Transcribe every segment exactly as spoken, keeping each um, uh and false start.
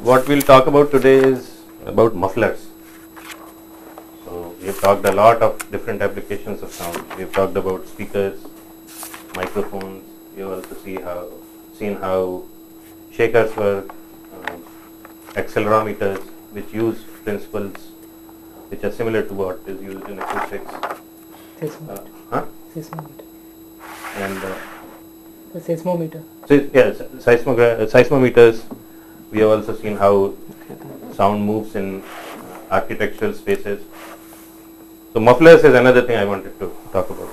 what we'll talk about today is about mufflers. So we have talked a lot of different applications of sound. We have talked about speakers, microphones. We have also see how seen how shakers work, uh, accelerometers, which use principles which are similar to what is used in acoustics. Seismometer. Uh, huh? Seismometer. And uh, The seismometer. so yes, seismogra- uh, seismometers. We have also seen how sound moves in uh, architectural spaces. So mufflers is another thing I wanted to talk about.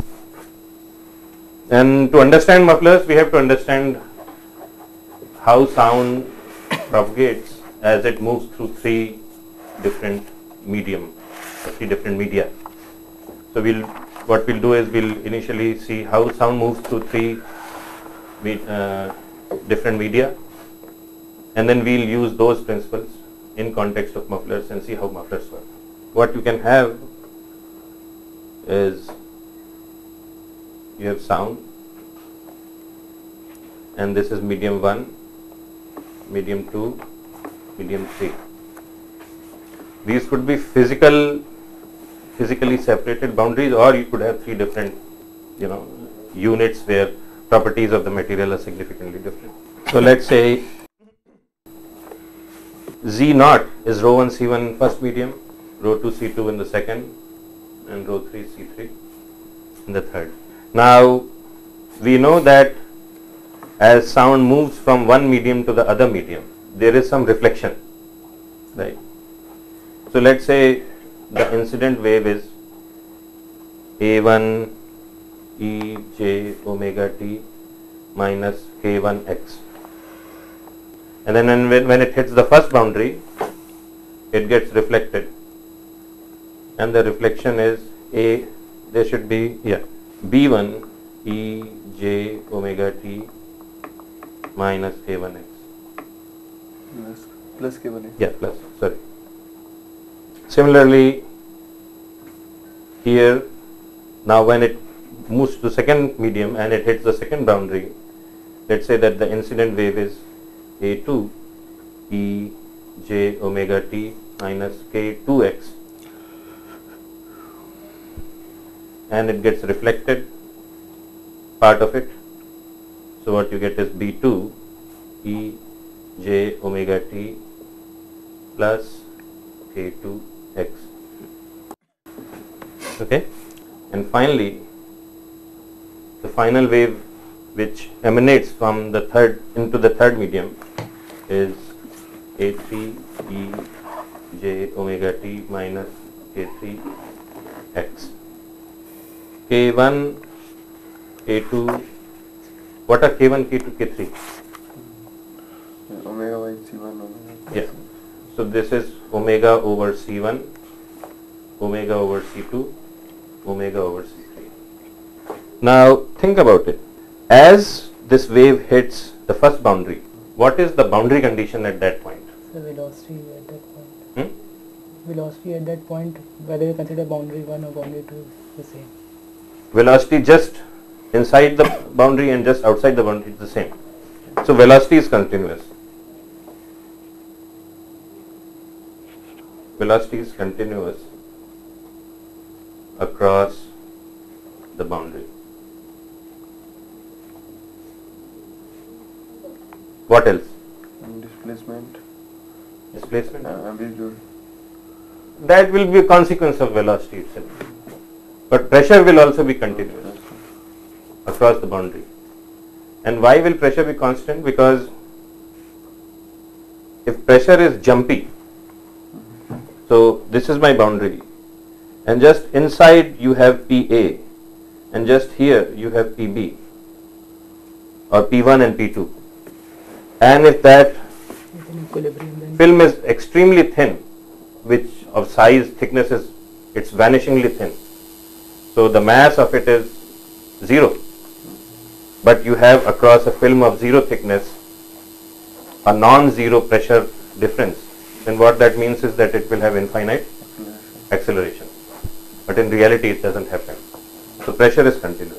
And to understand mufflers, we have to understand how sound propagates as it moves through three different medium, or three different media. So we'll what we'll do is we'll initially see how sound moves through three uh, different media, and then we'll use those principles in context of mufflers and see how mufflers work. What you can have is you have sound, and this is medium one, medium two, medium three. These could be physical, physically separated boundaries, or you could have three different, you know, units where properties of the material are significantly different. So let's say Z naught is rho one C one first medium, rho two C two in the second, and rho three C three in the third. Now we know that as sound moves from one medium to the other medium, there is some reflection, right? So let's say the incident wave is A one E j omega t minus k one x, and then when, when it hits the first boundary, it gets reflected, and the reflection is A, there should be, yeah, B one E j omega t minus k one x. Plus, plus k one x. Yeah, plus, sorry. Similarly, here, now when it moves to second medium and it hits the second boundary, let's say that the incident wave is A two E j omega t minus k two x, and it gets reflected, part of it. So what you get is B two E j omega t plus k two x. Okay, and finally the final wave which emanates from the third into the third medium is A three E j omega t minus k three x. K one, K two, what are K one, K two, K three? Yeah, omega by C one, omega. Yeah. So this is omega over C one, omega over C two, omega over C three. Now think about it. As this wave hits the first boundary, what is the boundary condition at that point? The velocity at that point. Hmm? Velocity at that point, whether you consider boundary one or boundary two, is the same. Velocity just inside the boundary and just outside the boundary is the same. So velocity is continuous. Velocity is continuous across the boundary. What else? And displacement. Displacement? Uh, amplitude. That will be a consequence of velocity itself. But pressure will also be continuous across the boundary. And why will pressure be constant? Because if pressure is jumpy, so this is my boundary, and just inside you have P A, and just here you have P B, or P one and P two. And if that It's in equilibrium then. film is extremely thin, which of size, thickness is, it's vanishingly thin. So the mass of it is zero. But you have across a film of zero thickness a non-zero pressure difference. Then what that means is that it will have infinite acceleration. But in reality it doesn't happen. So pressure is continuous.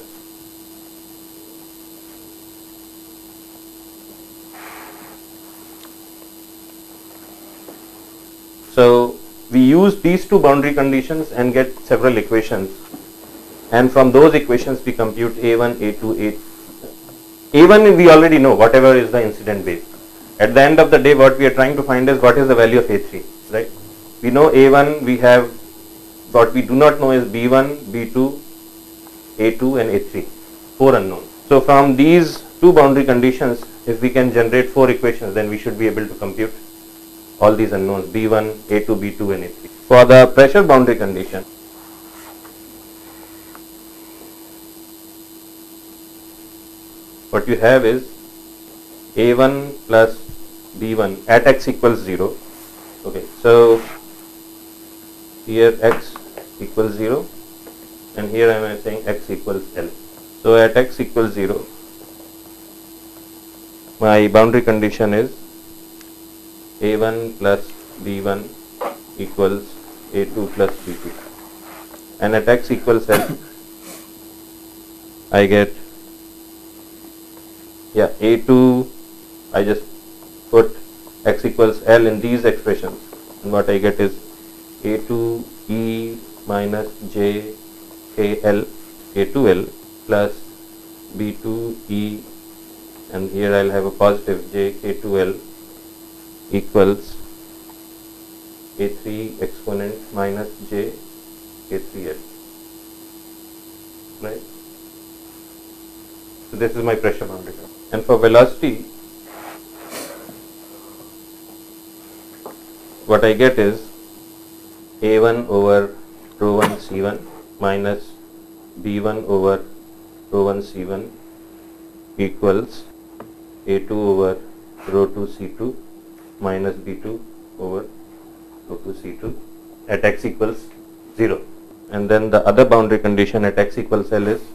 So we use these two boundary conditions and get several equations, and from those equations we compute A one, A two, A. A one we already know, whatever is the incident wave. At the end of the day, what we are trying to find is what is the value of A three, right? We know A one, we have, what we do not know is B one, B two, A two and A three, four unknowns. So from these two boundary conditions, if we can generate four equations, then we should be able to compute all these unknowns, B one, A two, B two and A three. For the pressure boundary condition, what you have is A one plus B one at x equals zero. Okay, so here x equals zero and here I am saying x equals L. So at x equals zero, my boundary condition is A one plus B one equals A two plus B two, and at x equals L I get, yeah, A two, I just put x equals L in these expressions, and what I get is A two E minus J K L A two L plus B two E, and here I will have a positive J K two L equals A three exponent minus J K three L, right? So this is my pressure boundary. And for velocity, what I get is A one over rho one C one minus B one over rho one C one equals A two over rho two C two minus B two over rho two C two at x equals zero. And then the other boundary condition at x equals L is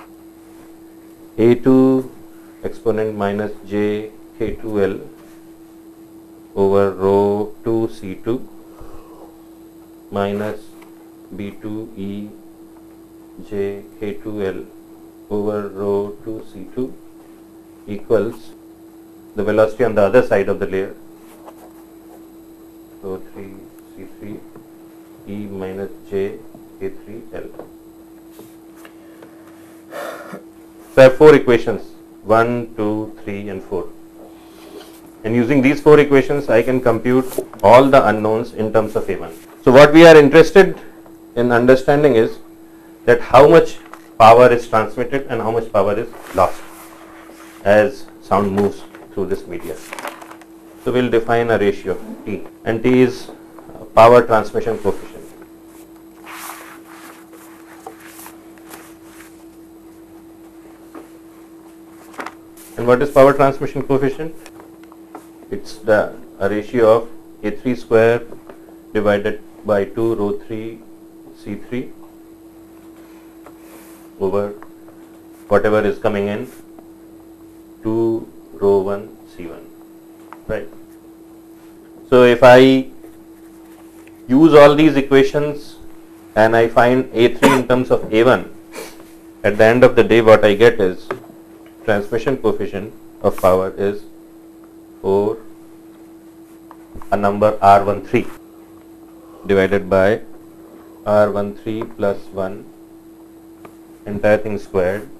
A two exponent minus J K two L over rho two C two minus B two E J K two L over rho two C two equals the velocity on the other side of the layer, rho three C three E minus J K three L. So I have four equations, one, two, three and four. And using these four equations, I can compute all the unknowns in terms of A one. So what we are interested in understanding is that how much power is transmitted and how much power is lost as sound moves through this media. So we will define a ratio T, and T is power transmission coefficient. And what is power transmission coefficient? It's the a ratio of A three square divided by two rho three C three over whatever is coming in two rho one C one, right? So if I use all these equations and I find A three in terms of A one, at the end of the day what I get is transmission coefficient of power is four, a number R one three divided by R one three plus one, entire thing squared,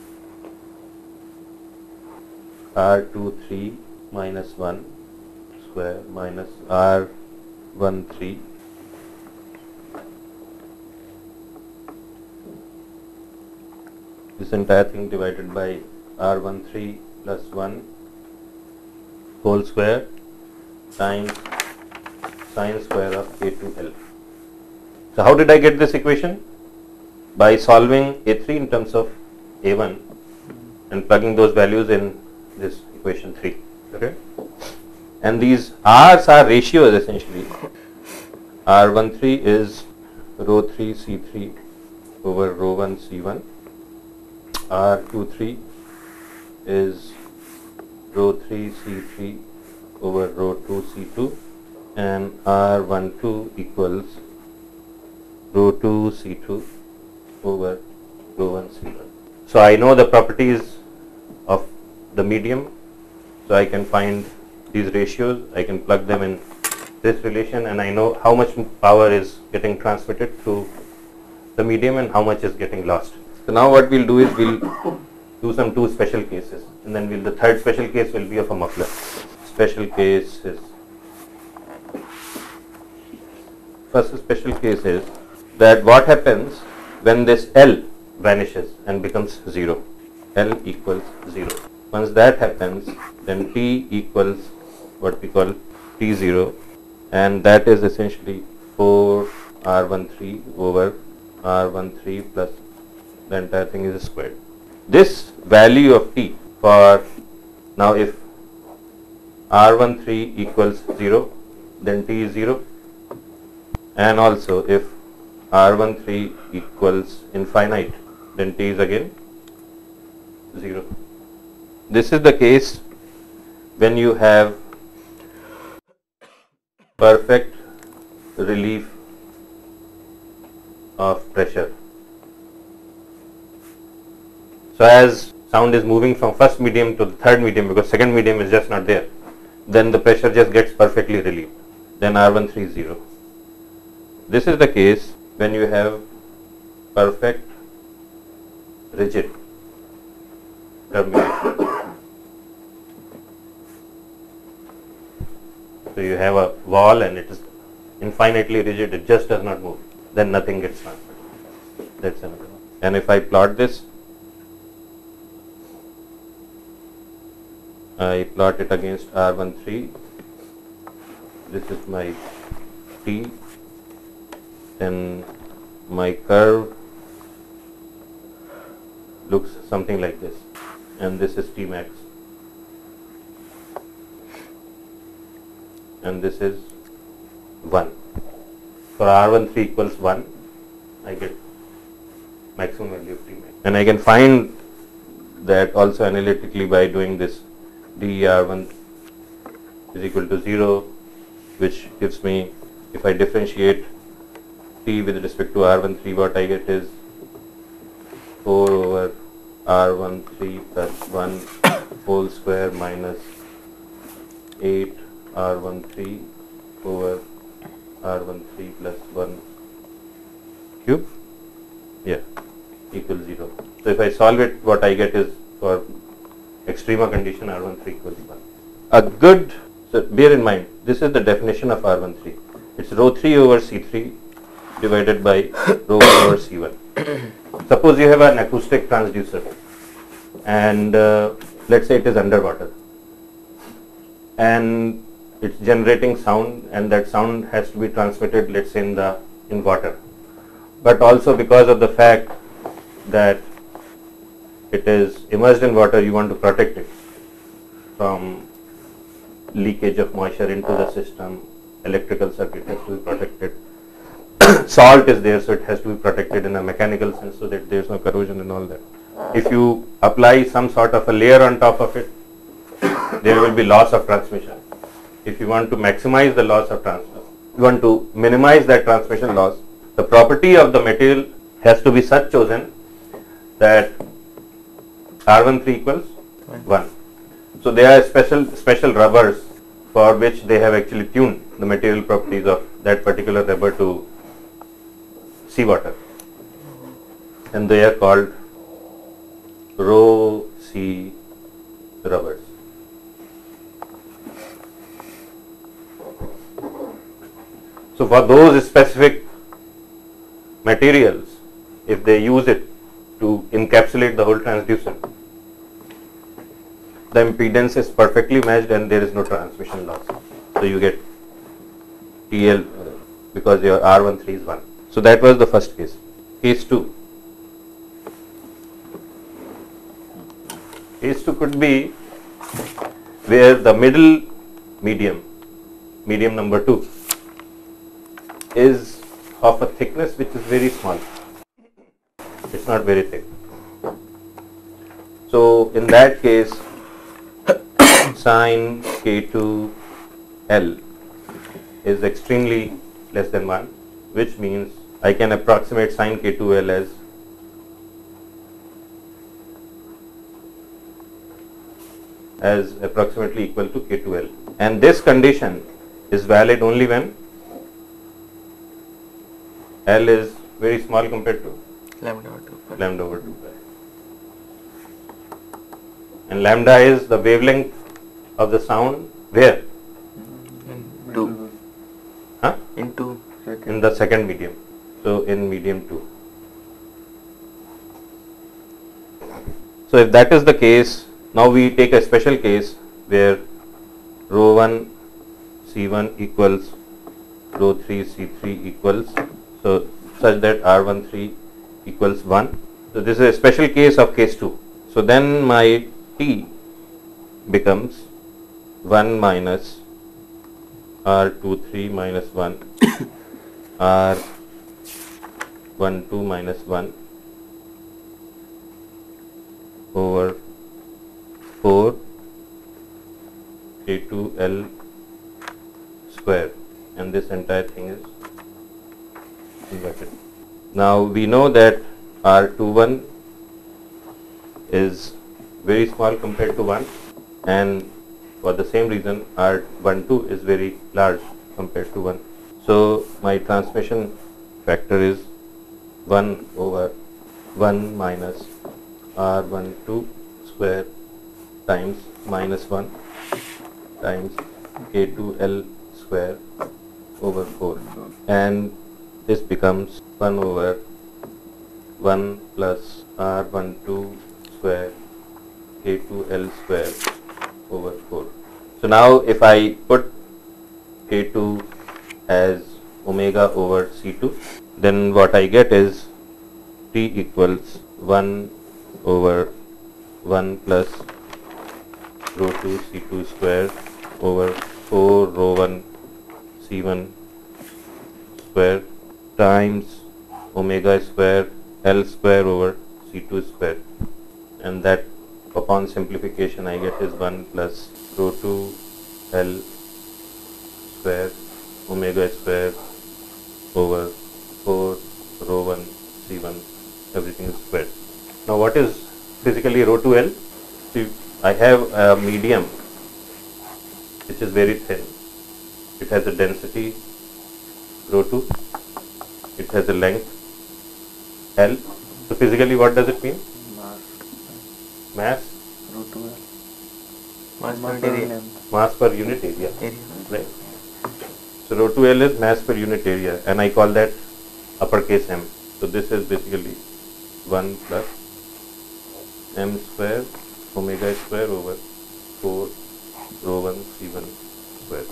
R two three minus one square minus R one three this entire thing divided by R one three plus one whole square times sine square of A two L. So how did I get this equation? By solving A three in terms of A one and plugging those values in this equation three. Okay, and these R's are ratios essentially. R one three is rho three C three over rho one C one. R two three is rho three C three over rho two C two, and R one two equals rho two C two over rho one C one. So I know the properties of the medium, so I can find these ratios, I can plug them in this relation, and I know how much power is getting transmitted through the medium and how much is getting lost. So now what we'll do is we'll do some two special cases, and then we'll, the third special case will be of a muffler. Special case is, first special case is that what happens when this L vanishes and becomes zero. L equals zero. Once that happens, then T equals what we call T zero, and that is essentially four R thirteen over R thirteen plus the entire thing is squared. This value of T for, now if R thirteen equals zero, then T is zero, and also if R thirteen equals infinite, then T is again zero. This is the case when you have perfect relief of pressure. So as sound is moving from first medium to the third medium, because second medium is just not there, then the pressure just gets perfectly relieved. Then R thirteen is zero. This is the case when you have perfect rigid termination. So you have a wall and it is infinitely rigid, it just does not move. Then nothing gets transmitted. That's another one. And if I plot this, I plot it against R thirteen. This is my T. Then my curve looks something like this, and this is T max, and this is one. For R thirteen equals one, I get maximum value of T max, and I can find that also analytically by doing this d R one is equal to zero, which gives me, if I differentiate T with respect to R thirteen, what I get is four over R thirteen plus one whole square minus eight R thirteen over R thirteen plus one cube, yeah, equals zero. So if I solve it, what I get is, for extrema condition, R thirteen equals one. A good, so bear in mind, this is the definition of R thirteen. It's rho three over C three divided by rho one over C one. Suppose you have an acoustic transducer, and uh, let's say it is underwater, and it's generating sound, and that sound has to be transmitted, let's say, in the in water. But also because of the fact that it is immersed in water, you want to protect it from leakage of moisture into the system. Electrical circuit has to be protected. Salt is there, so it has to be protected in a mechanical sense, so that there is no corrosion and all that. If you apply some sort of a layer on top of it, there will be loss of transmission. If you want to maximize the loss of transmission, you want to minimize that transmission loss, the property of the material has to be such chosen that R thirteen equals one. So there are special special rubbers for which they have actually tuned the material properties of that particular rubber to seawater, and they are called rho C rubbers. So for those specific materials, if they use it to encapsulate the whole transducer, the impedance is perfectly matched and there is no transmission loss. So you get T L uh, because your R thirteen is one. So that was the first case. Case two. Case two could be where the middle medium, medium number two, is of a thickness which is very small. It's not very thick. So in that case, sine K two L is extremely less than one, which means I can approximate sine K two L as as approximately equal to K two L. And this condition is valid only when L is very small compared to Lambda over two pi. lambda over two pi. And lambda is the wavelength of the sound where? In two. Huh? In two. In the second medium. So in medium two. So if that is the case, now we take a special case where rho one C one equals rho three C three equals, so such that R one three equals one. So this is a special case of case two. So then my T becomes one minus R two three minus one R one two minus one over four K two L square, and this entire thing is inverted. Now we know that R two one is very small compared to one, and for the same reason R one two is very large compared to one. So my transmission factor is one over one minus R one two square times minus one times K two L square over four, and this becomes one over one plus R one two square K two L square over four. So now if I put K two as omega over C two, then what I get is T equals one over one plus rho two C two square over four rho one C one square times omega square L square over C two square, and that upon simplification I get is one plus rho two L square omega square over four rho one C one, everything is squared. Now what is physically rho two L? See, I have a medium which is very thin. It has a density rho two, it has a length L. So physically what does it mean? Mass. Mass? Rho two L. Mass Mass per per area. length. Mass per unit area. Area. Right. So rho two L is mass per unit area, and I call that uppercase M. So this is basically one plus M square omega square over four rho one C one square.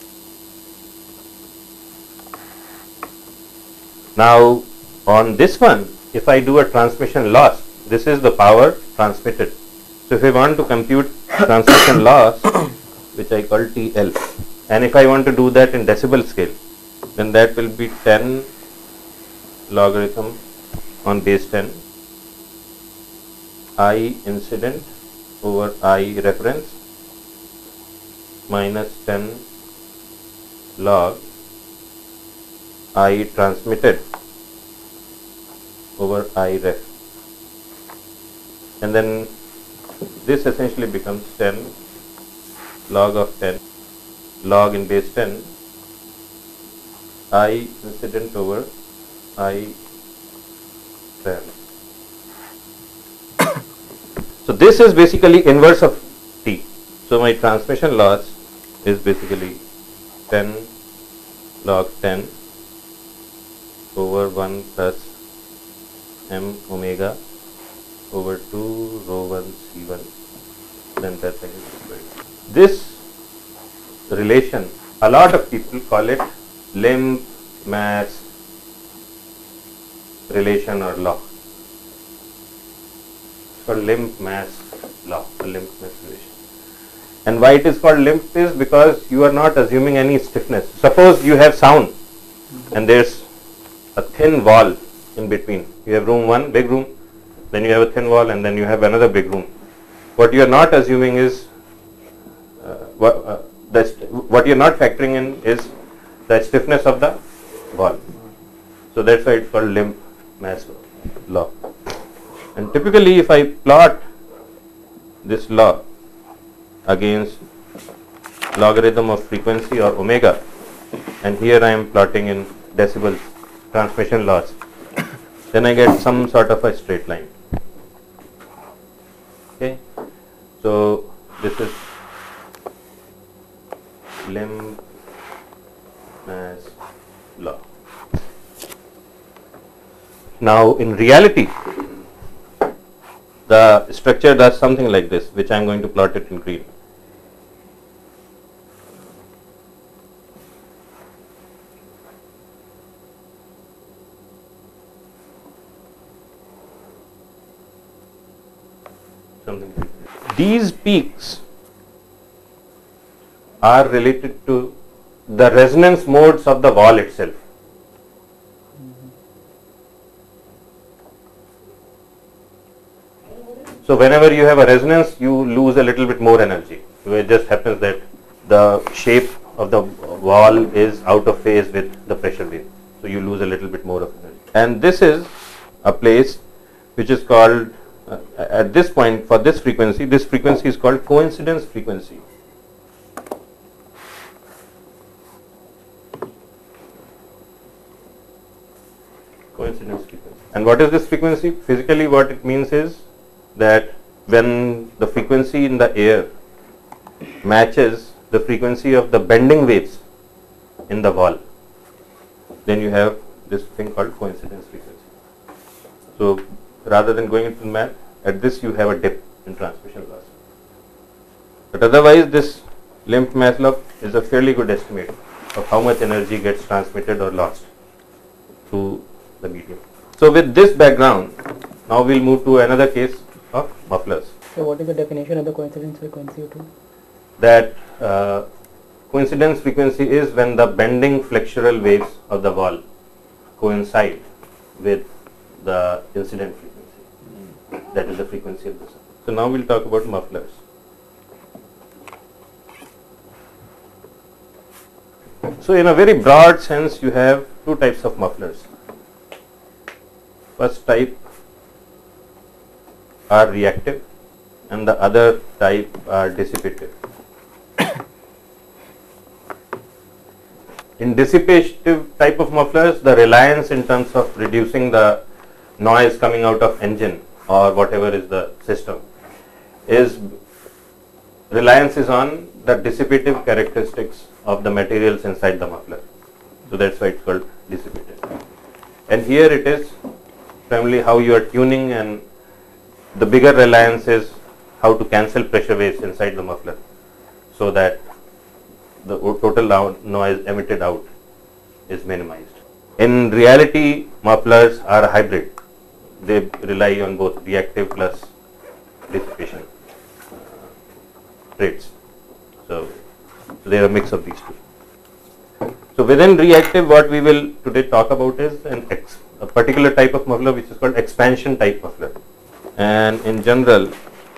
Now on this one, if I do a transmission loss, this is the power transmitted. So if I want to compute transmission loss, which I call T L, and if I want to do that in decibel scale, then that will be ten logarithm on base ten I incident over I reference minus ten log I transmitted over I ref, and then this essentially becomes ten log of ten log in base ten I incident over I ref. So this is basically inverse of T. So my transmission loss is basically ten log ten over one plus M omega over two rho one C one, then that thing is squared. This relation, a lot of people call it limb mass relation or law. It's called limb mass law, or limb mass relation. And why it is called limb is because you are not assuming any stiffness. Suppose you have sound and there's a thin wall in between. You have room one, big room, then you have a thin wall, and then you have another big room. What you are not assuming is uh, what, uh, the st- what you are not factoring in is the stiffness of the wall. So that's why it's called limb mass law. And typically, if I plot this law against logarithm of frequency or omega, and here I am plotting in decibels transmission loss, then I get some sort of a straight line. Okay, so this is limb mass law. Now in reality, the structure does something like this, which I am going to plot it in green. Something like this. These peaks are related to the resonance modes of the wall itself. So whenever you have a resonance, you lose a little bit more energy. So it just happens that the shape of the wall is out of phase with the pressure wave. So you lose a little bit more of energy. And this is a place which is called, uh, at this point for this frequency, this frequency is called coincidence frequency. Coincidence frequency. And what is this frequency? Physically what it means is that when the frequency in the air matches the frequency of the bending waves in the wall, then you have this thing called coincidence frequency. So rather than going into math, at this you have a dip in transmission loss. But otherwise this limb mass law is a fairly good estimate of how much energy gets transmitted or lost through the medium. So with this background, now we'll move to another case of mufflers. So what is the definition of the coincidence frequency too? That uh, coincidence frequency is when the bending flexural waves of the wall coincide with the incident frequency. That is the frequency of the sound. So now we'll talk about mufflers. So in a very broad sense, you have two types of mufflers. First type are reactive and the other type are dissipative. In dissipative type of mufflers, the reliance in terms of reducing the noise coming out of engine or whatever is the system is reliance is on the dissipative characteristics of the materials inside the muffler. So that's why it's called dissipative. And here it is primarily how you are tuning, and the bigger reliance is how to cancel pressure waves inside the muffler so that the total noise emitted out is minimized. In reality, mufflers are a hybrid. They rely on both reactive plus dissipation traits. So, so they are a mix of these two. So within reactive, what we will today talk about is an ex, a particular type of muffler which is called expansion type muffler. And in general,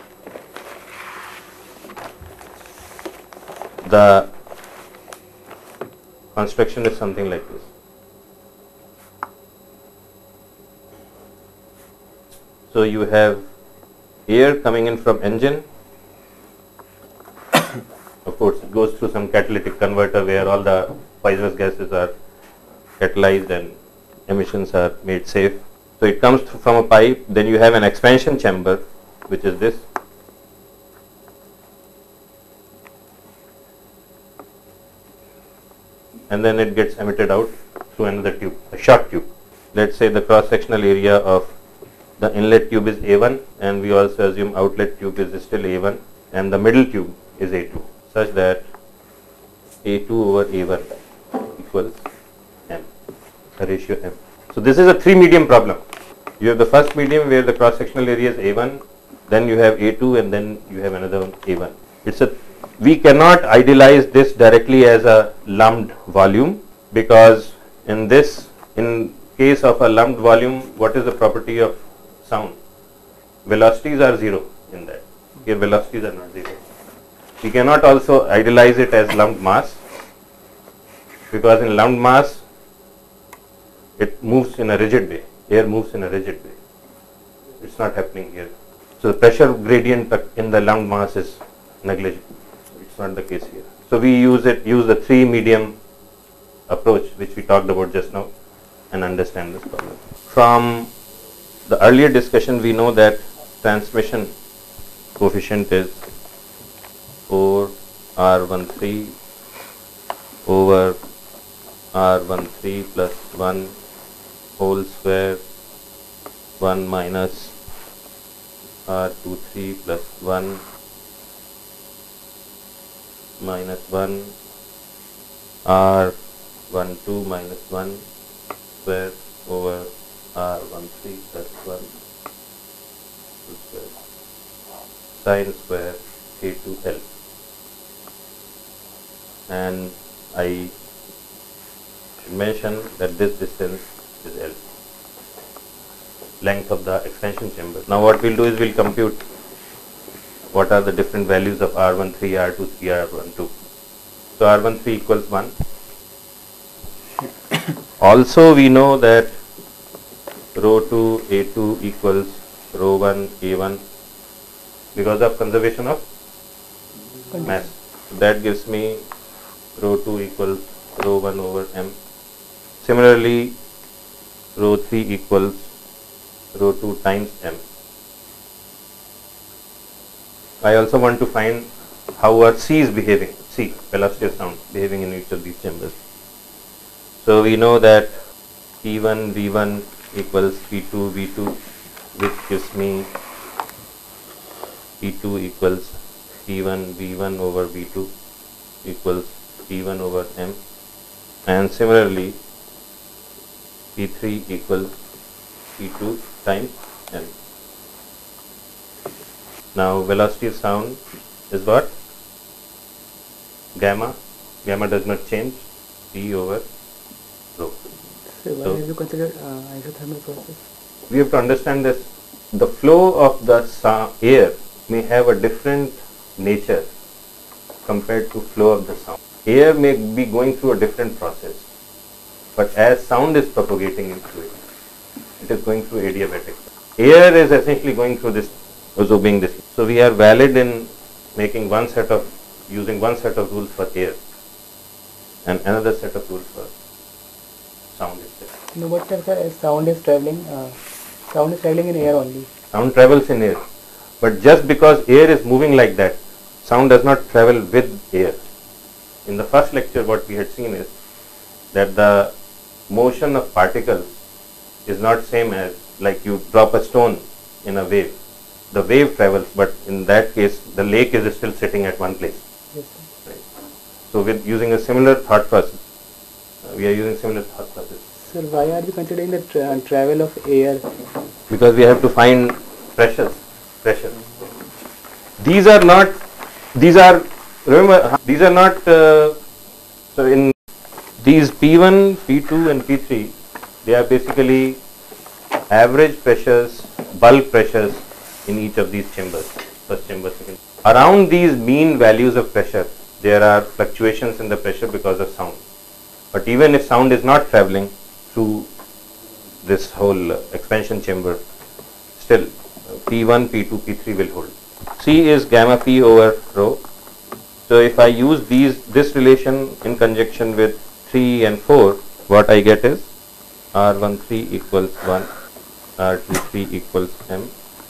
the construction is something like this. So you have air coming in from engine. Of course, it goes through some catalytic converter where all the poisonous gases are catalyzed and emissions are made safe. So it comes from a pipe, then you have an expansion chamber, which is this. And then it gets emitted out through another tube, a short tube. Let's say the cross-sectional area of the inlet tube is A one, and we also assume outlet tube is still A one, and the middle tube is A two, such that A two over A one equals M, a ratio M. So this is a three medium problem. You have the first medium where the cross-sectional area is A one, then you have A two, and then you have another one A one. It's a we cannot idealize this directly as a lumped volume, because in this, in case of a lumped volume, what is the property of sound? Velocities are zero in that. Here velocities are not zero. We cannot also idealize it as lumped mass, because in lumped mass it moves in a rigid way. Air moves in a rigid way. It's not happening here. So the pressure gradient in the lumped mass is negligible. It's not the case here. So we use it, use the three medium approach which we talked about just now and understand this problem. From the earlier discussion, we know that transmission coefficient is four R thirteen over R thirteen plus one whole square one minus R twenty-three plus one minus one R twelve minus one square over R thirteen plus one whole square sine square K two L. And I should mention that this distance is L, length of the expansion chamber. Now what we'll do is we'll compute what are the different values of R thirteen, R twenty-three, R twelve. So R thirteen equals one. Also we know that rho two A two equals rho one A one because of conservation of mass. So that gives me rho two equals rho one over m. Similarly, rho three equals rho two times m. I also want to find how our C is behaving, C, velocity of sound, behaving in each of these chambers. So we know that P one V one equals P two V two, which gives me P two equals P one V one over V two equals P one over m, and similarly P three equals P two times m. Now velocity of sound is what? Gamma. Gamma does not change. P over rho. So why So- have you considered uh, isothermal process? We have to understand this. The flow of the sa- air may have a different nature compared to flow of the sound. Air may be going through a different process, but as sound is propagating into it, it is going through adiabatic. Air is essentially going through this, absorbing this. So we are valid in making one set of, using one set of rules for air and another set of rules for sound itself. No, but sir, sir, as sound is traveling, uh, sound is traveling in air only. Sound travels in air, but just because air is moving like that, sound does not travel with air. In the first lecture, what we had seen is that the motion of particles is not same as like you drop a stone in a wave. The wave travels, but in that case, the lake is still sitting at one place. Yes, sir. Right? So, with using a similar thought process, uh, we are using similar thought process Sir, why are we considering the tra- travel of air? because we have to find pressures. Pressure. These are not. These are. Remember, these are not. Uh, so in these P one, P two, and P three, they are basically average pressures, bulk pressures in each of these chambers. First chamber, second. Around these mean values of pressure, there are fluctuations in the pressure because of sound. But even if sound is not traveling through this whole uh, expansion chamber, still uh, P one, P two, P three will hold. C is gamma P over rho. So if I use these this relation in conjunction with three and four, what I get is R thirteen equals one, R twenty-three equals m,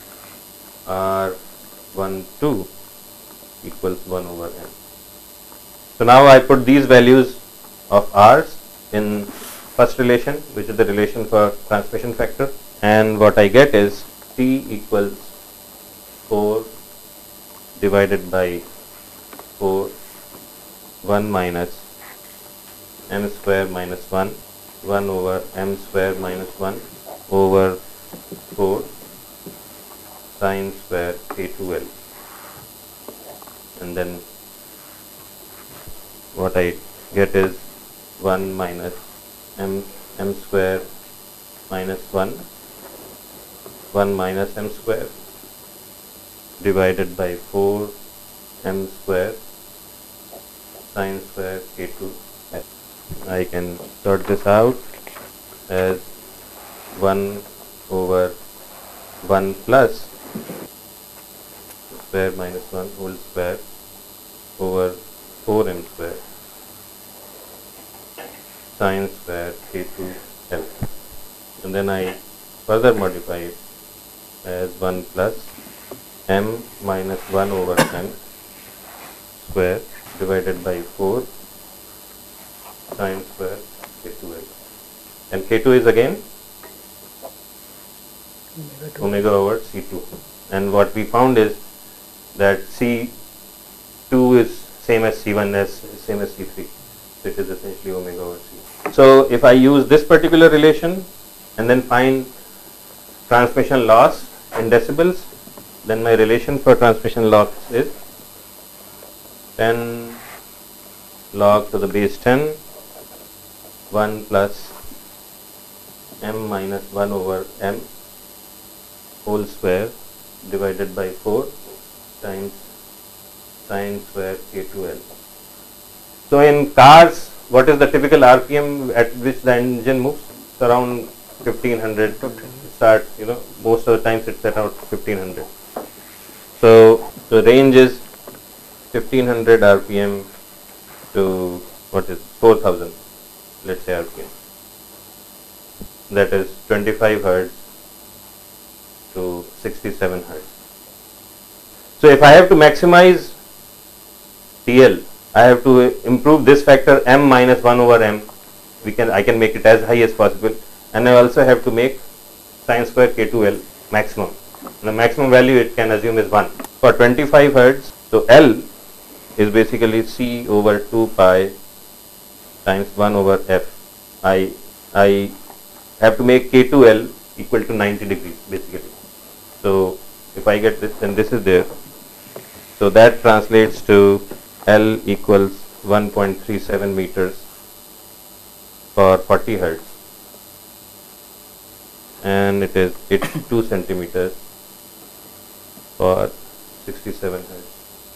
R twelve equals one over m. So now I put these values of R's in first relation, which is the relation for transmission factor, and what I get is T equals four divided by four, one minus m square minus one, one over m square minus one over four sine square K two L, and then what I get is one minus m m square minus one, one minus m square divided by four m square sine square K two L. I can sort this out as one over one plus square minus one whole square over four m square sine square K two L, and then I further modify it as one plus m minus one over n square divided by four sine square K two L, and K two is again omega two. omega over C two, and what we found is that C two is same as C one as same as C three, so it is essentially omega over C. So if I use this particular relation and then find transmission loss in decibels, then my relation for transmission loss is ten log to the base ten one plus m minus one over m whole square divided by four times sine square K two L. So in cars, what is the typical R P M at which the engine moves? It's around fifteen hundred. Start, you know, most of the times it's at around fifteen hundred. So the range is fifteen hundred R P M to what is four thousand, let's say R P M. That is twenty-five hertz to sixty-seven hertz. So if I have to maximize T L, I have to improve this factor m minus one over m. We can I can make it as high as possible, and I also have to make sine square K two L maximum. And the maximum value it can assume is one for twenty-five hertz. So L is basically C over two pi times one over f. I I have to make K two L equal to ninety degrees basically. So if I get this, then this is there. So that translates to L equals one point three seven meters for forty hertz, and it is eighty-two centimeters for sixty-seven hertz.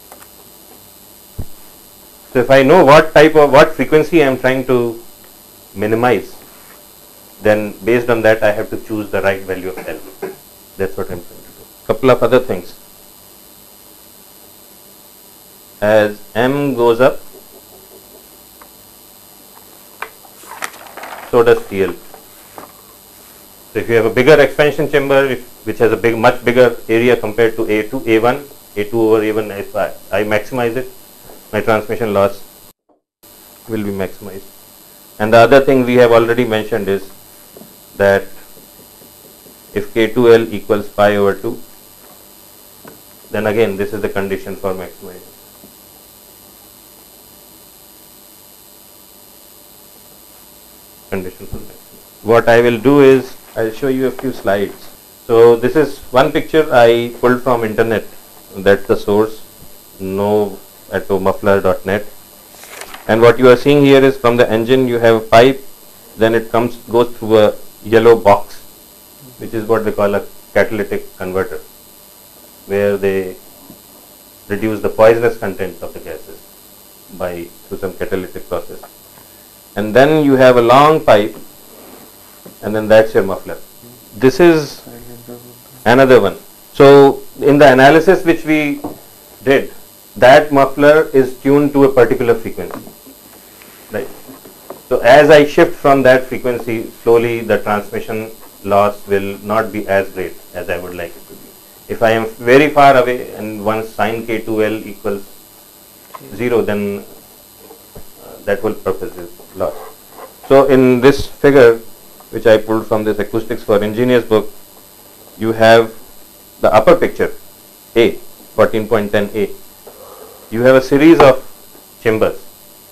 So if I know what type of what frequency I am trying to minimize, then based on that I have to choose the right value of L. That's what I am trying to do. Couple of other things. As M goes up, so does T L. So if you have a bigger expansion chamber, if, which has a big, much bigger area compared to A two, A one, A two over A one, if I, I maximize it, my transmission loss will be maximized. And the other thing we have already mentioned is that if K two L equals pi over two, then again this is the condition for maximizing. Condition for maximum. What I will do is I will show you a few slides. So this is one picture I pulled from internet. That's the source, no atto muffler dot net. And what you are seeing here is from the engine you have a pipe, then it comes goes through a yellow box, which is what they call a catalytic converter, where they reduce the poisonous content of the gases by through some catalytic process. And then you have a long pipe, and then that's your muffler. This is another one. So in the analysis which we did, that muffler is tuned to a particular frequency, right? So as I shift from that frequency, slowly the transmission loss will not be as great as I would like it to be. If I am very far away and once sine K two L equals zero, then uh, that whole purpose is lost. So in this figure, which I pulled from this Acoustics for Engineers book, you have the upper picture, A, fourteen point ten A. You have a series of chambers,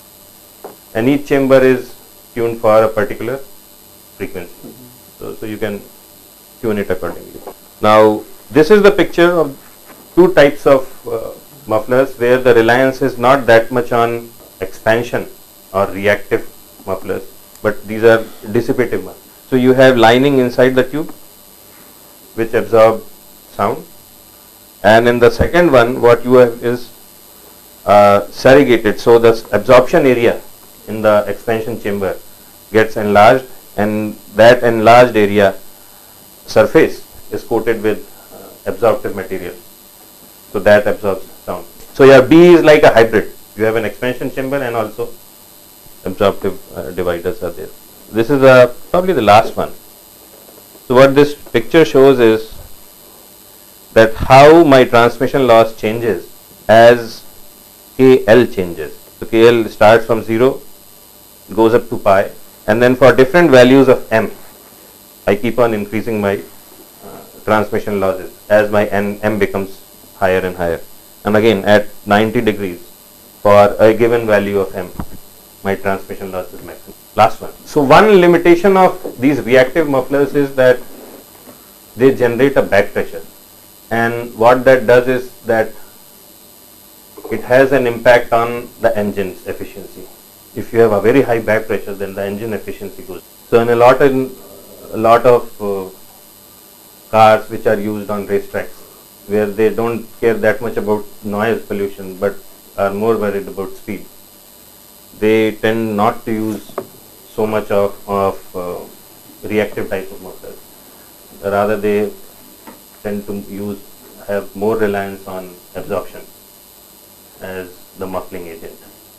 and each chamber is tuned for a particular frequency. Mm-hmm. So, so you can tune it accordingly. Now, this is the picture of two types of uh, mufflers where the reliance is not that much on expansion or reactive mufflers, but these are dissipative ones. So you have lining inside the tube which absorb sound, and in the second one what you have is uh, surrogated. So the absorption area in the expansion chamber gets enlarged, and that enlarged area surface is coated with uh, absorptive material, so that absorbs sound. So your B is like a hybrid. You have an expansion chamber and also absorptive uh, dividers are there. This is uh, probably the last one. So what this picture shows is that how my transmission loss changes as K L changes. So K L starts from zero, goes up to pi, and then for different values of M, I keep on increasing my uh, transmission losses as my N, M becomes higher and higher. And again at ninety degrees for a given value of M, my transmission loss is maximum. Last one. So one limitation of these reactive mufflers is that they generate a back pressure, and what that does is that it has an impact on the engine's efficiency. If you have a very high back pressure, then the engine efficiency goes. So in a lot of a lot of uh, cars which are used on racetracks, where they don't care that much about noise pollution but are more worried about speed, they tend not to use so much of, of uh, reactive type of mufflers. Rather they tend to use have more reliance on absorption as the muffling agent.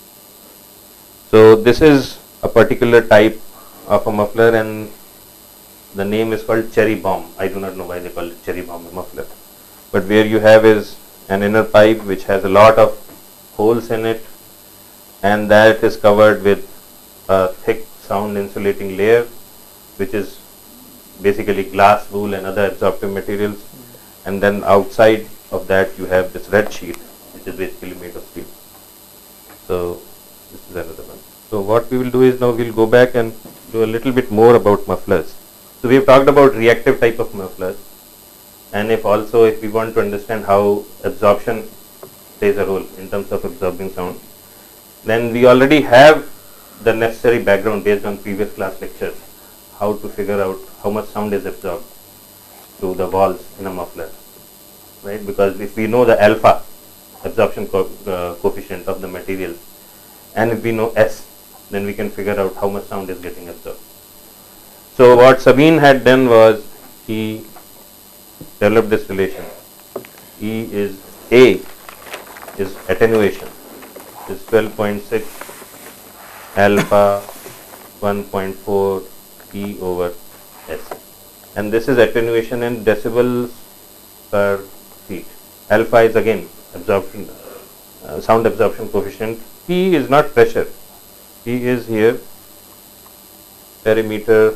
So this is a particular type of a muffler, and the name is called cherry bomb. I do not know why they call it cherry bomb muffler, but where you have is an inner pipe which has a lot of holes in it, and that is covered with a thick sound insulating layer, which is basically glass, wool and other absorptive materials, and then outside of that you have this red sheet which is basically made of steel. So this is another one. So what we will do is now we will go back and do a little bit more about mufflers. So we have talked about reactive type of mufflers, and if also if we want to understand how absorption plays a role in terms of absorbing sound, then we already have the necessary background based on previous class lectures, how to figure out how much sound is absorbed through the walls in a muffler, right? Because if we know the alpha absorption co uh, coefficient of the material, and if we know S, then we can figure out how much sound is getting absorbed. So what Sabine had done was he developed this relation. E is A is attenuation, is twelve point six alpha one point four E over S, and this is attenuation in decibels per feet. Alpha is again absorption, uh, sound absorption coefficient. P is not pressure. P is here perimeter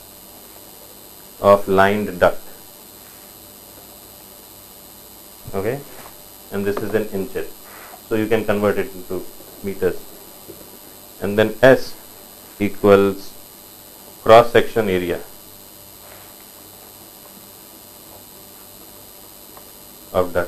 of lined duct. Okay, and this is in inches, so you can convert it into meters. And then S equals cross section area of duct,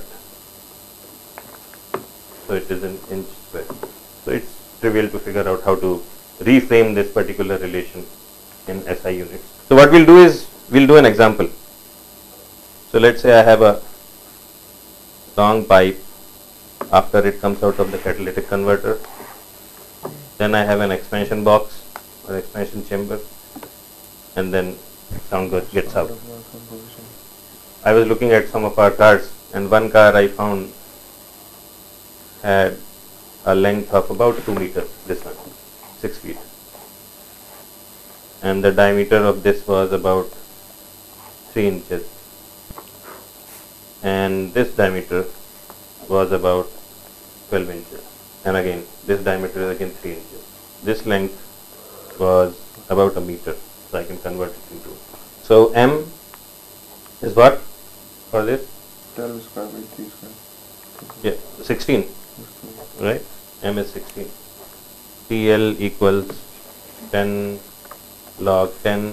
so it is an inch square. So it's trivial to figure out how to reframe this particular relation in S I units. So what we'll do is we'll do an example. So let's say I have a long pipe. After it comes out of the catalytic converter, then I have an expansion box or expansion chamber, and then sound goes, gets out. I was looking at some of our cars, and one car I found had a length of about two meters, this one, six feet. And the diameter of this was about three inches. And this diameter was about twelve inches. And again, this diameter is again three inches. This length was about a meter, so I can convert it into. So M is what for this? twelve square by three square. Yeah, sixteen, right? M is sixteen. T L equals ten log ten,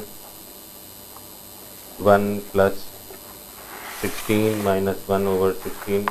one plus sixteen minus one over sixteen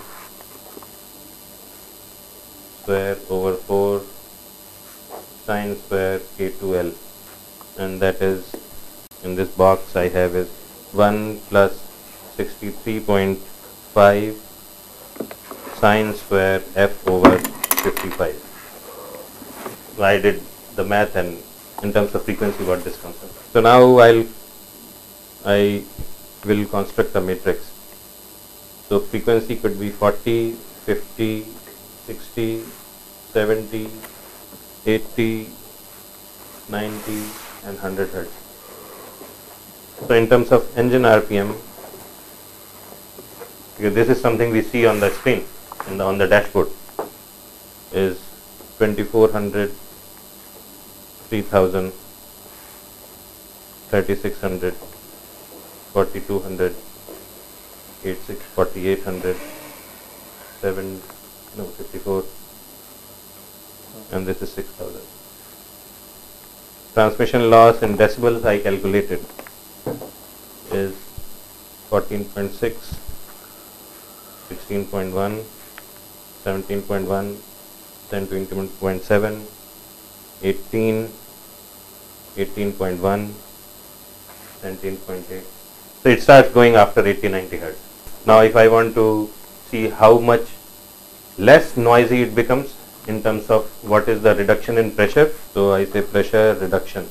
square over four sine square K two L, and that is, in this box I have is one plus sixty-three point five sine square F over fifty-five. So I did the math, and in terms of frequency what this comes out. So now I'll I will construct a matrix. So frequency could be forty, fifty, sixty, seventy, eighty, ninety and one hundred hertz. So in terms of engine R P M, because this is something we see on the screen in the, on the dashboard, is twenty-four hundred, three thousand, thirty-six hundred, forty-two hundred, eighty-six, forty-eight hundred, seven, no, fifty-four, and this is six thousand. Transmission loss in decibels I calculated is fourteen point six, sixteen point one, seventeen point one, ten to twenty point seven, eighteen, eighteen point one, seventeen point eight. So it starts going after eighty, ninety hertz. Now if I want to see how much less noisy it becomes in terms of what is the reduction in pressure, so I say pressure reduction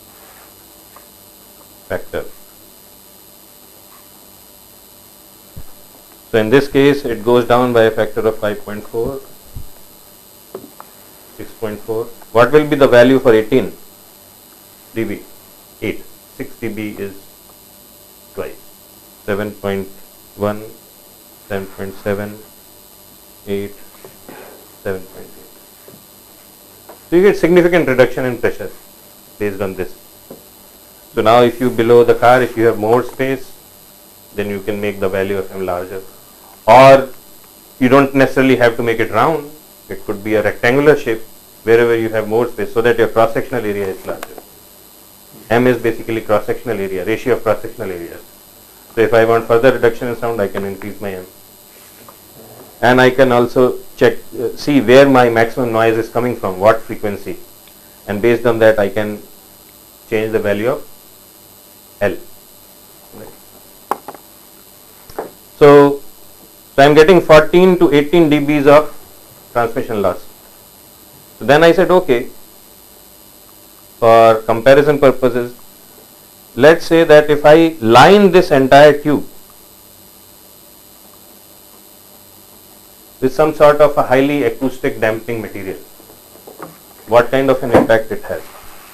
factor. So in this case it goes down by a factor of five point four, six point four. What will be the value for eighteen dB? eight. six dB is twice. seven point one, seven point seven, eight, seven point eight. So you get significant reduction in pressure based on this. So now if you below the car, if you have more space, then you can make the value of M larger. Or you don't necessarily have to make it round. It could be a rectangular shape wherever you have more space, so that your cross sectional area is larger. M is basically cross sectional area, ratio of cross sectional areas. So if I want further reduction in sound, I can increase my M. And I can also check, uh, see where my maximum noise is coming from, what frequency, and based on that I can change the value of L. Right. So, so I am getting fourteen to eighteen dBs of transmission loss. So then I said, okay, for comparison purposes, let's say that if I line this entire tube with some sort of a highly acoustic damping material, what kind of an impact it has.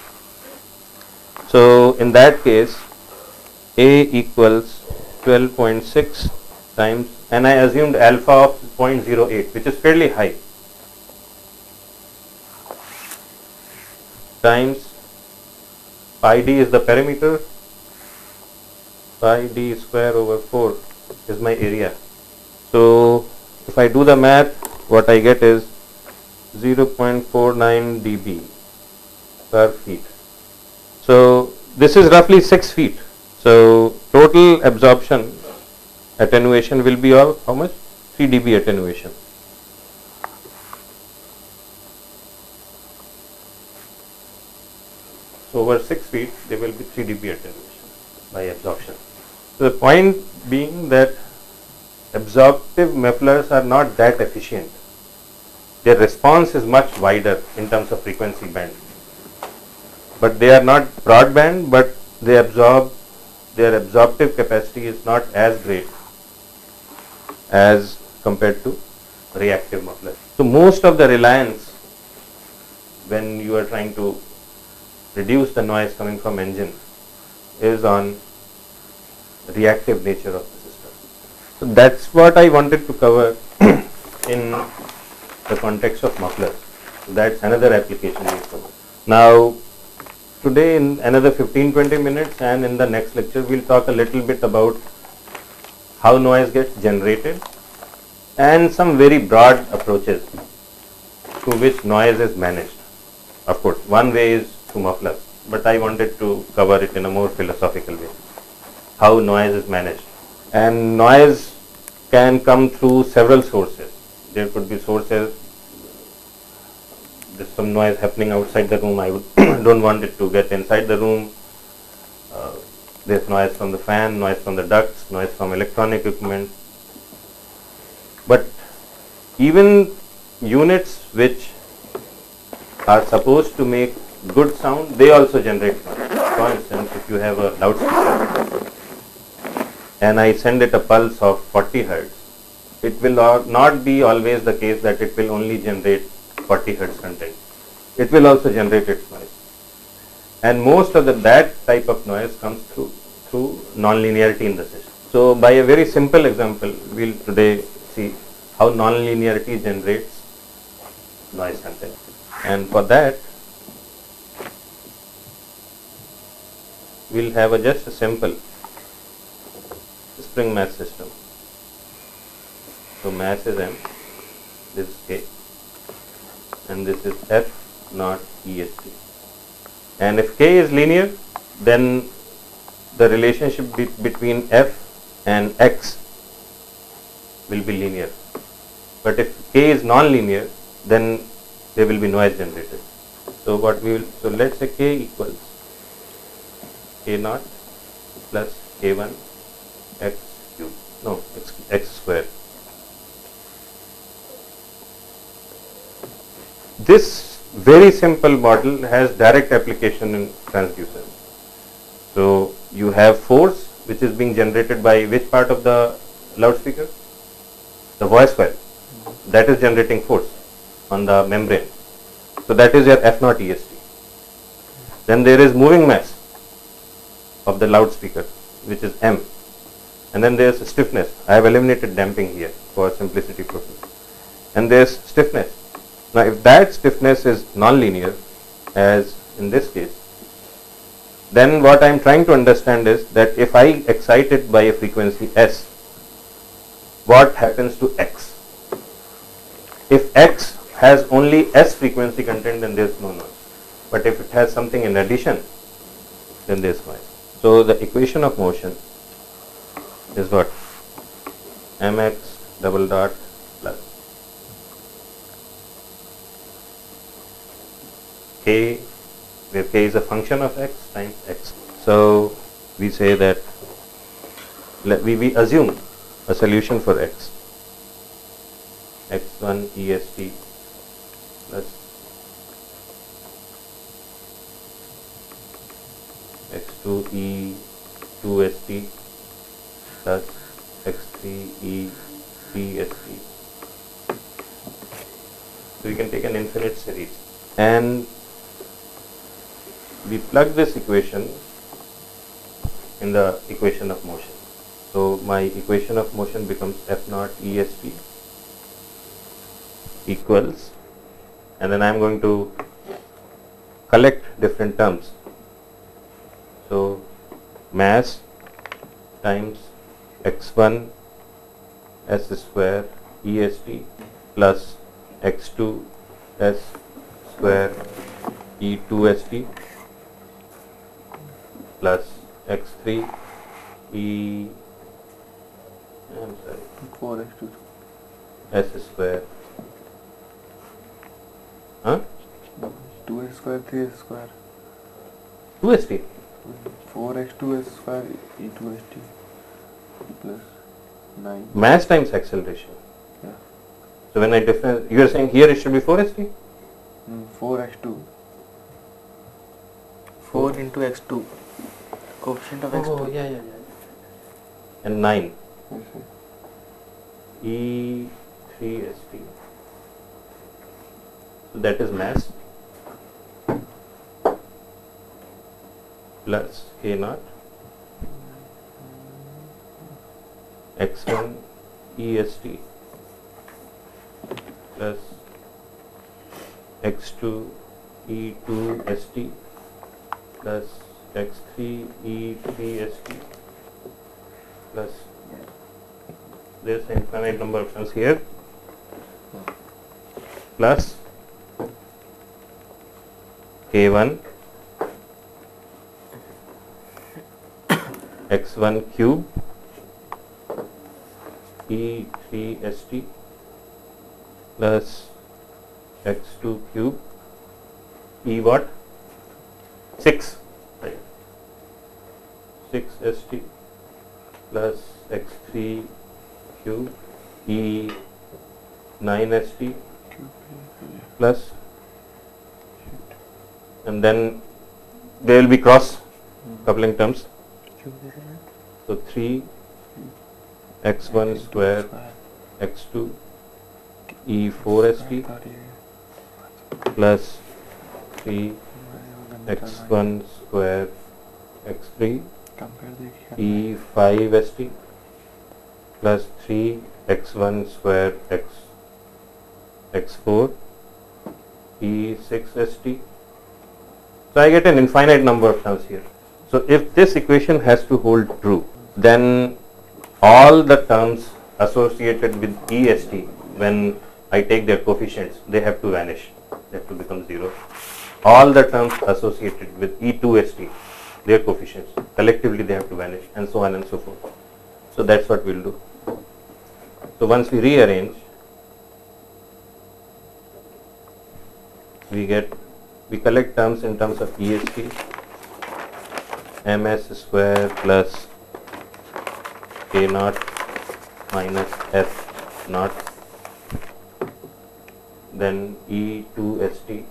So in that case, A equals twelve point six times, and I assumed alpha of zero point zero eight, which is fairly high, times pi d is the perimeter, pi d square over four is my area. So if I do the math, what I get is zero point four nine dB per feet. So this is roughly six feet. So total absorption attenuation will be of how much? three dB attenuation. So over six feet there will be three dB attenuation by absorption. So the point being that absorptive mufflers are not that efficient. Their response is much wider in terms of frequency band, but they are not broadband, but they absorb, their absorptive capacity is not as great as compared to reactive mufflers. So most of the reliance when you are trying to reduce the noise coming from engine is on reactive nature of the system. So that's what I wanted to cover in the context of mufflers. That's another application we cover. Now today in another fifteen to twenty minutes and in the next lecture we'll talk a little bit about how noise gets generated and some very broad approaches through which noise is managed. Of course, one way is through mufflers, but I wanted to cover it in a more philosophical way, how noise is managed. And noise can come through several sources. There could be sources, there's some noise happening outside the room, I would don't want it to get inside the room. Uh, there's noise from the fan, noise from the ducts, noise from electronic equipment. But even units which are supposed to make good sound, they also generate noise. For instance, if you have a loudspeaker and I send it a pulse of forty hertz, it will not be always the case that it will only generate forty hertz content. It will also generate its noise. and most of the that type of noise comes through through nonlinearity in the system. So by a very simple example, we'll today see how nonlinearity generates noise content, and for that we'll have a just a simple spring mass system. So mass is m, this is k, and this is f naught E S T. And if k is linear, then the relationship be between f and x will be linear. But if k is non-linear, then there will be noise generated. So what we will, so let's say k equals k naught plus k one x cube, no, x, x square. This very simple model has direct application in transducer. So you have force which is being generated by which part of the loudspeaker? The voice coil. That is generating force on the membrane. So that is your F naught E S T. Then there is moving mass of the loudspeaker, which is M. And then there is stiffness. I have eliminated damping here for simplicity purposes. And there is stiffness. Now if that stiffness is non-linear, as in this case, then what I am trying to understand is that if I excite it by a frequency S, what happens to X? If X has only S frequency content, then there is no noise. But if it has something in addition, then there is noise. So the equation of motion is what? Mx double dot plus k, where k is a function of x times x. So we say that let we, we assume a solution for x, x one E S T plus x two E two S T plus x three E three S T. So we can take an infinite series and we plug this equation in the equation of motion. So my equation of motion becomes F naught E S T equals, and then I am going to collect different terms. So mass times x one S square E S T plus x two S square E two S T plus x three E, I'm sorry, four x two S square, huh? two s square, three s square, two S T. four x two s square E two S T plus nine. Mass times acceleration. Yeah. So when I difference, you are saying here it should be four S T? Mm, four x two. four into x two. Coefficient of x two. Oh, yeah, yeah, yeah. And nine. Okay. E three S T. So that is mass plus K naught x one E S T plus x two E two S T plus x three E three S T plus there is an infinite number of terms here plus K one x one cube E three S T plus x two cube E what? six, right? six S T plus x three cube E nine S T plus, and then there will be cross coupling terms. So three x one square x two E four S T plus three x one square x three Compare the e five st plus three x one square x x four e six st. So I get an infinite number of terms here. So if this equation has to hold true, then all the terms associated with E S T, when I take their coefficients, they have to vanish. They have to become zero. All the terms associated with E two S T, their coefficients, collectively they have to vanish, and so on and so forth. So that's what we'll do. So once we rearrange, we get, we collect terms in terms of E S T, ms square plus k naught minus f naught, then E two S T,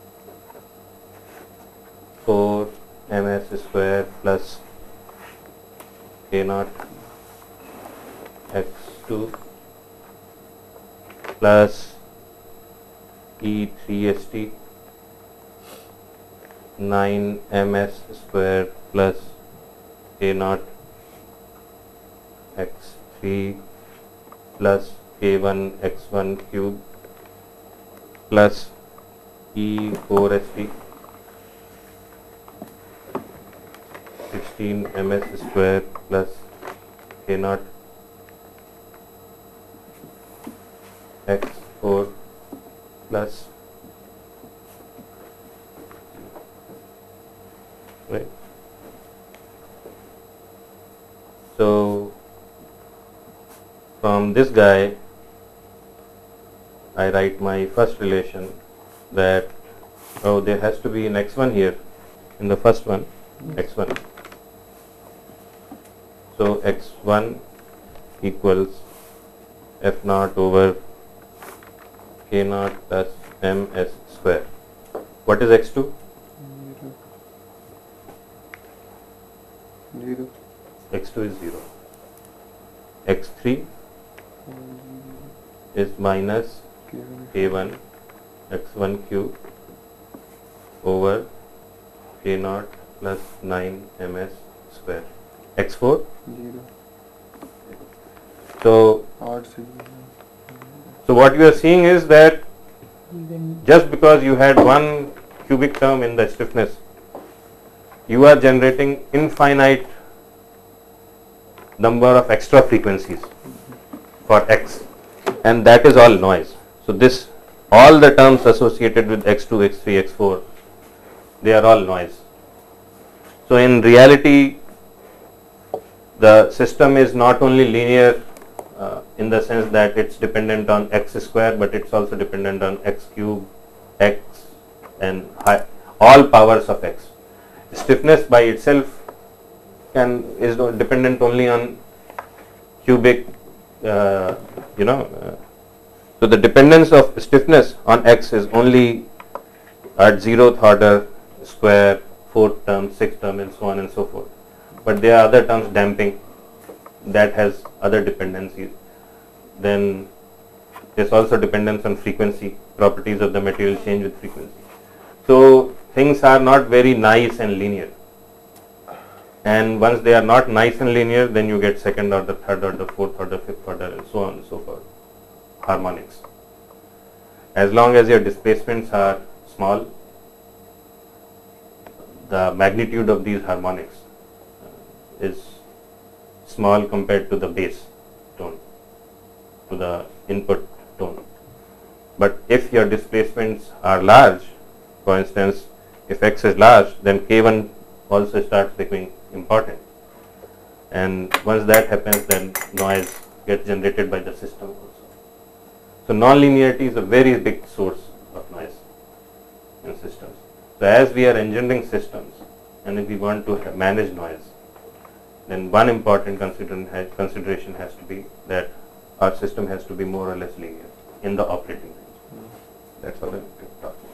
four ms square plus k naught x two plus E three S T, nine ms square plus k naught x three plus k one x one cube plus E four S T, sixteen ms square plus k naught x four plus, right. So from this guy I write my first relation, that oh there has to be an x one here in the first one, x one. So x one equals f naught over k naught plus ms square. What is x two? Zero. Zero. x two is zero. x three is minus k one x one cube over k naught plus nine ms square. x four? Zero. So, Odd signal. so what you are seeing is that Then just because you had one cubic term in the stiffness, you are generating infinite number of extra frequencies for x, and that is all noise. So this, all the terms associated with x two, x three, x four, they are all noise. So in reality, the system is not only linear uh, in the sense that it's dependent on x square, but it's also dependent on x cube, x, and high, all powers of x. Stiffness by itself can is dependent only on cubic, uh, you know. Uh, so the dependence of stiffness on x is only at zeroth order, square, fourth term, sixth term, and so on and so forth. But there are other terms, damping, that has other dependencies. Then there's also dependence on frequency, properties of the material change with frequency. So things are not very nice and linear. And once they are not nice and linear, then you get second order, third order, fourth order, fifth order, and so on and so forth, harmonics. As long as your displacements are small, the magnitude of these harmonics is small compared to the base tone, to the input tone. But if your displacements are large, for instance, if x is large, then k one also starts becoming important. And once that happens, then noise gets generated by the system also. So non-linearity is a very big source of noise in systems. So as we are engineering systems, and if we want to manage noise, then one important consideration has to be that our system has to be more or less linear in the operating range. That's all I'm talking about.